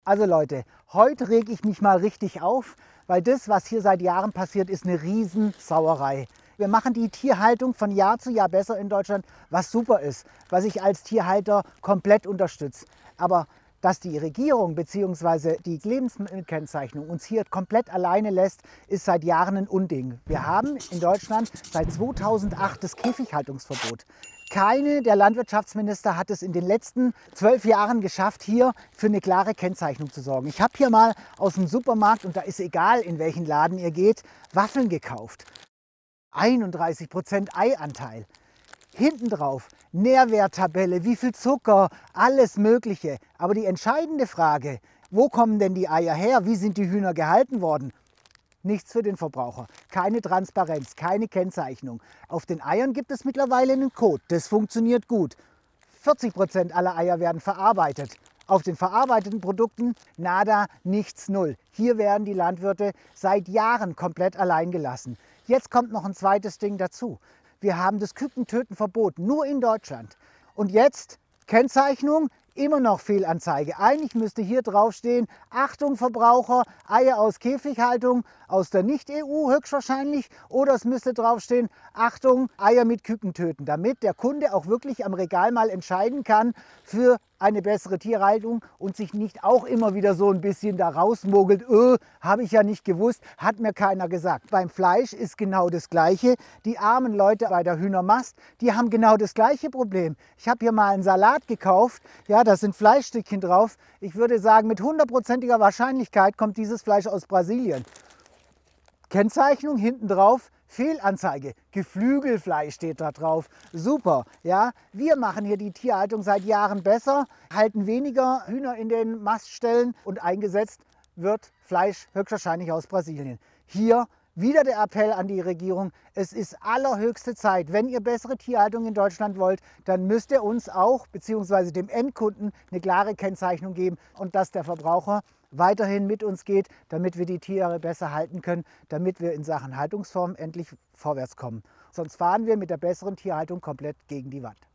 Also Leute, heute rege ich mich mal richtig auf, weil das, was hier seit Jahren passiert, ist eine Riesensauerei. Wir machen die Tierhaltung von Jahr zu Jahr besser in Deutschland, was super ist, was ich als Tierhalter komplett unterstütze. Aber dass die Regierung bzw. die Lebensmittelkennzeichnung uns hier komplett alleine lässt, ist seit Jahren ein Unding. Wir haben in Deutschland seit 2008 das Käfighaltungsverbot. Keine der Landwirtschaftsminister hat es in den letzten 12 Jahren geschafft, hier für eine klare Kennzeichnung zu sorgen. Ich habe hier mal aus dem Supermarkt, und da ist egal, in welchen Laden ihr geht, Waffeln gekauft. 31% Eianteil. Hinten drauf Nährwerttabelle, wie viel Zucker, alles Mögliche. Aber die entscheidende Frage, wo kommen denn die Eier her? Wie sind die Hühner gehalten worden? Nichts für den Verbraucher. Keine Transparenz, keine Kennzeichnung. Auf den Eiern gibt es mittlerweile einen Code. Das funktioniert gut. 40% aller Eier werden verarbeitet. Auf den verarbeiteten Produkten nada, nichts, null. Hier werden die Landwirte seit Jahren komplett allein gelassen. Jetzt kommt noch ein zweites Ding dazu. Wir haben das Kükentöten verboten, nur in Deutschland. Und jetzt Kennzeichnung, immer noch Fehlanzeige. Eigentlich müsste hier draufstehen, Achtung Verbraucher, Eier aus Käfighaltung, aus der Nicht-EU höchstwahrscheinlich. Oder es müsste draufstehen, Achtung, Eier mit Kükentöten, damit der Kunde auch wirklich am Regal mal entscheiden kann für eine bessere Tierhaltung und sich nicht auch immer wieder so ein bisschen da rausmogelt, habe ich ja nicht gewusst, hat mir keiner gesagt. Beim Fleisch ist genau das Gleiche. Die armen Leute bei der Hühnermast, die haben genau das gleiche Problem. Ich habe hier mal einen Salat gekauft, ja, da sind Fleischstückchen drauf. Ich würde sagen, mit 100%iger Wahrscheinlichkeit kommt dieses Fleisch aus Brasilien. Kennzeichnung hinten drauf, Fehlanzeige, Geflügelfleisch steht da drauf. Super, ja. Wir machen hier die Tierhaltung seit Jahren besser, halten weniger Hühner in den Mastställen und eingesetzt wird Fleisch höchstwahrscheinlich aus Brasilien. Hier wieder der Appell an die Regierung, es ist allerhöchste Zeit, wenn ihr bessere Tierhaltung in Deutschland wollt, dann müsst ihr uns auch bzw. dem Endkunden eine klare Kennzeichnung geben und dass der Verbraucher weiterhin mit uns geht, damit wir die Tiere besser halten können, damit wir in Sachen Haltungsform endlich vorwärts kommen. Sonst fahren wir mit der besseren Tierhaltung komplett gegen die Wand.